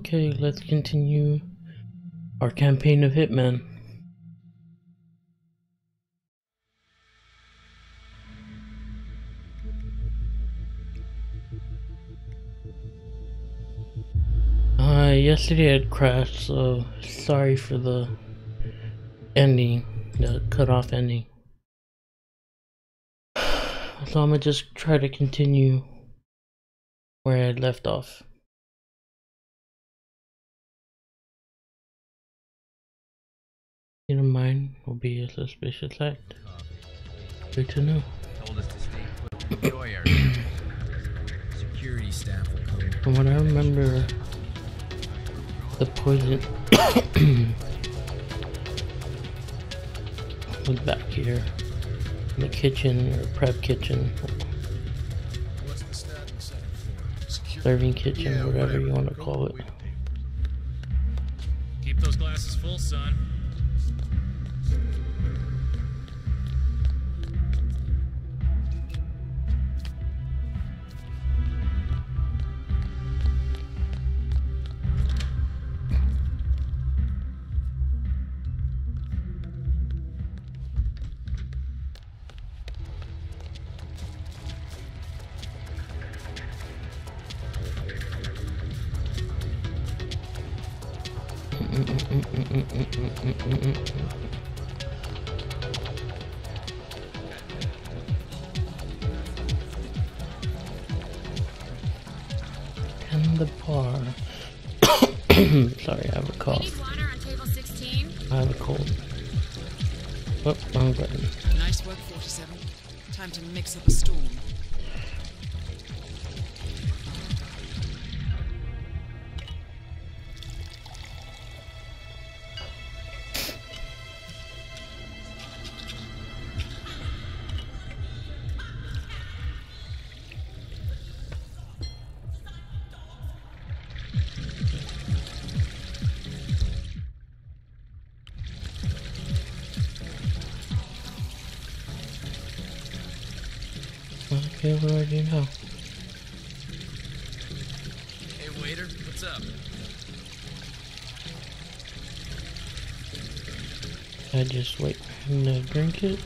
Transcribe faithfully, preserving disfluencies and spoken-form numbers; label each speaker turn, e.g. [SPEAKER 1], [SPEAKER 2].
[SPEAKER 1] Okay, let's continue our campaign of Hitman. Uh, yesterday it crashed, so sorry for the ending, the cut off ending. So I'm gonna just try to continue where I had left off. In mind will be a suspicious act. Good to know.
[SPEAKER 2] Told us to stay put. Enjoy our security staff will come.
[SPEAKER 1] From what I remember, the poison was back here in the kitchen or prep kitchen, serving kitchen, yeah, whatever, whatever you want to call it.
[SPEAKER 3] Keep those glasses full, son.
[SPEAKER 1] And the bar. Sorry, I have a cough.
[SPEAKER 4] Need water on table sixteen?
[SPEAKER 1] I have a cold. Oh, wrong button.
[SPEAKER 5] Nice work, forty-seven. Time to mix up a storm.
[SPEAKER 1] Okay, what do I do now?
[SPEAKER 2] Hey waiter, what's up?
[SPEAKER 1] I just wait for him to drink it.